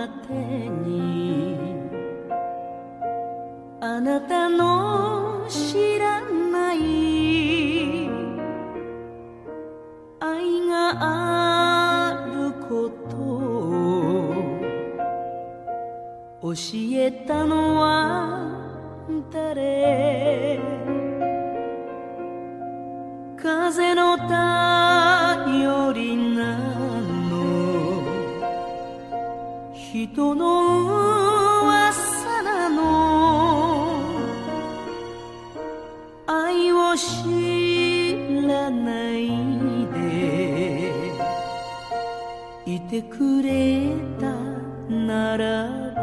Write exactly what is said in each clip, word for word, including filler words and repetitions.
果てにあなたの知らない愛があることを教えたのは誰？風の頼りなの人の噂なの愛を知らないでいてくれたならば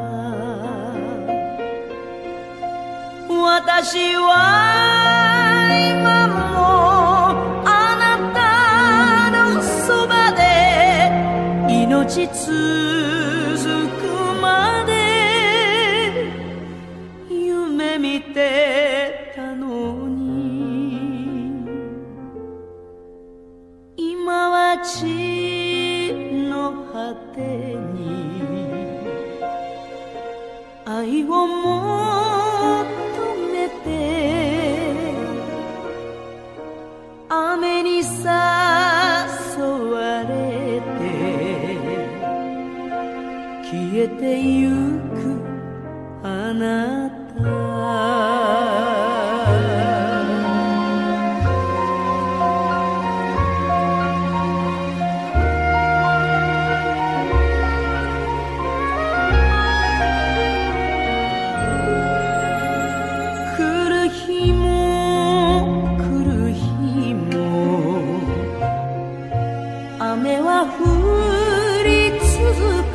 私は今もあなたのそばで命続くまで夢見てたのに今は地の果てに愛を求めて雨に誘われて消えてゆくあなた雨は降り続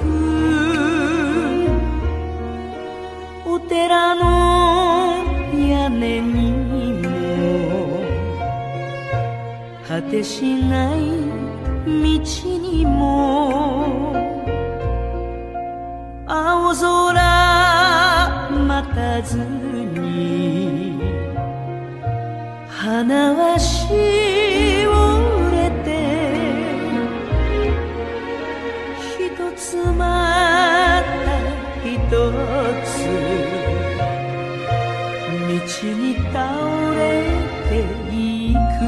くお寺の屋根にも果てしない道にも青空待たずに花はしおれて一つまた一つ道に倒れていく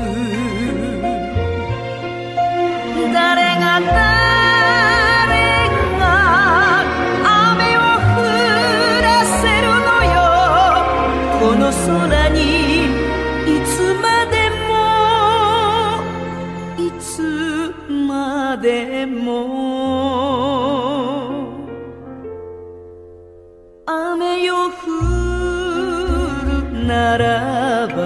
誰が誰が雨を降らせるのよこの空にいつまでもいつまでも雨よ降るならば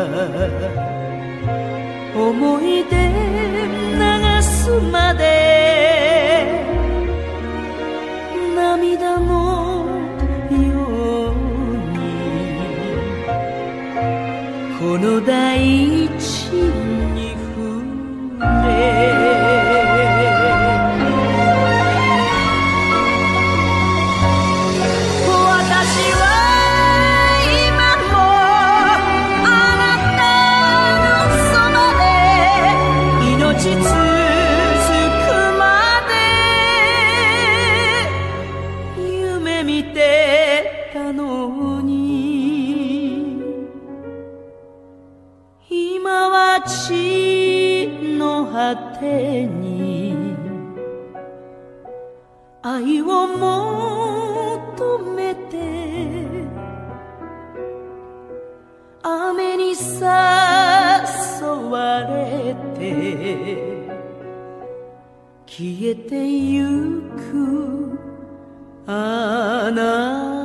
思い出流すまで涙のようにこの大地に触れ見てたのに今は地の果てに愛を求めて雨に誘われて消えてゆくあなた